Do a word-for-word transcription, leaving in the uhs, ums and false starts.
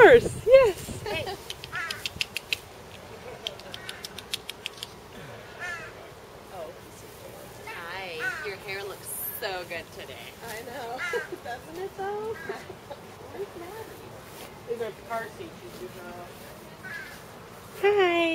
course, yes. Hey. Oh, hi. Your hair looks so good today. I know. Doesn't it though? Where's Maddie? These are the car seats. Hi.